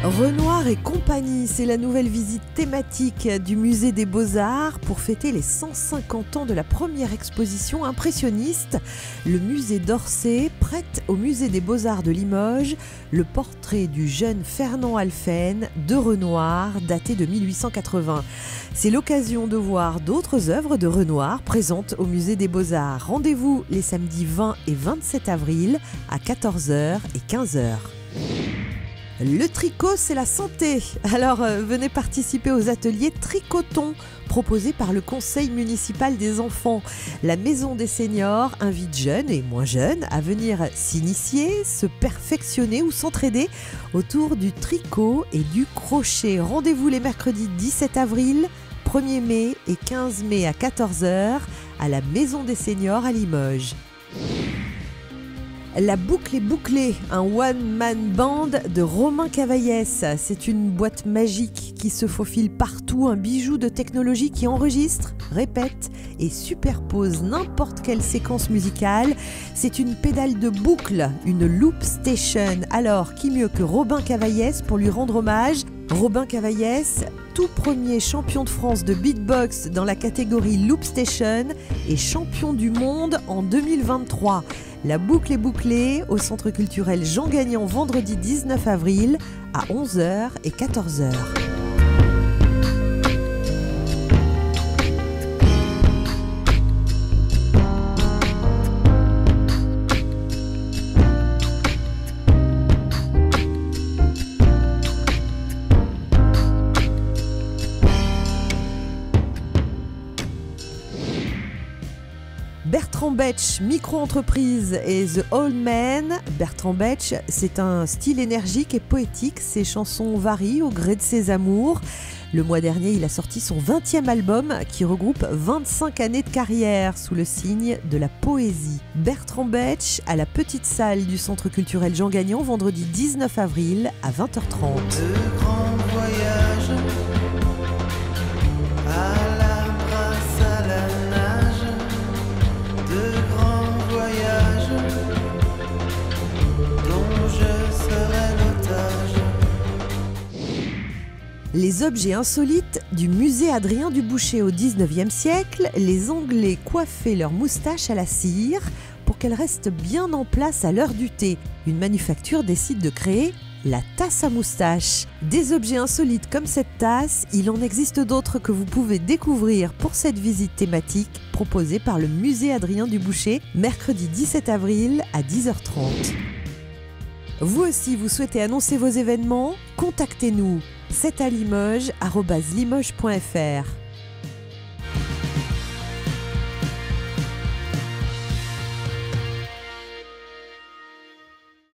Renoir et compagnie, c'est la nouvelle visite thématique du musée des Beaux-Arts pour fêter les 150 ans de la première exposition impressionniste. Le musée d'Orsay prête au musée des Beaux-Arts de Limoges le portrait du jeune Fernand Alphen de Renoir, daté de 1880. C'est l'occasion de voir d'autres œuvres de Renoir présentes au musée des Beaux-Arts. Rendez-vous les samedis 20 et 27 avril à 14h et 15h. Le tricot, c'est la santé. Alors, venez participer aux ateliers Tricoton proposés par le Conseil municipal des enfants. La Maison des seniors invite jeunes et moins jeunes à venir s'initier, se perfectionner ou s'entraider autour du tricot et du crochet. Rendez-vous les mercredis 17 avril, 1er mai et 15 mai à 14h à la Maison des seniors à Limoges. La boucle est bouclée, un one-man band de Romain Cavaillès. C'est une boîte magique qui se faufile partout, un bijou de technologie qui enregistre, répète et superpose n'importe quelle séquence musicale. C'est une pédale de boucle, une loop station. Alors, qui mieux que Robin Cavaillès pour lui rendre hommage ? Robin Cavaillès, tout premier champion de France de beatbox dans la catégorie Loop Station et champion du monde en 2023. La boucle est bouclée au Centre culturel Jean Gagnon vendredi 19 avril à 11h et 14h. Bertrand Betch, micro-entreprise et The Old Man. Bertrand Betch, c'est un style énergique et poétique. Ses chansons varient au gré de ses amours. Le mois dernier, il a sorti son 20e album qui regroupe 25 années de carrière sous le signe de la poésie. Bertrand Betch à la petite salle du Centre culturel Jean Gagnon vendredi 19 avril à 20h30. De grands voyages à la brasse, à la nage, de grands voyages dont je serai l'otage. Les objets insolites du musée Adrien du Boucher au 19e siècle, les Anglais coiffaient leurs moustaches à la cire pour qu'elles restent bien en place à l'heure du thé. Une manufacture décide de créer la tasse à moustache. Des objets insolites comme cette tasse, il en existe d'autres que vous pouvez découvrir pour cette visite thématique proposée par le musée Adrien du Boucher, mercredi 17 avril à 10h30. Vous aussi, vous souhaitez annoncer vos événements ? Contactez-nous, c'est à limoges@limoges.fr.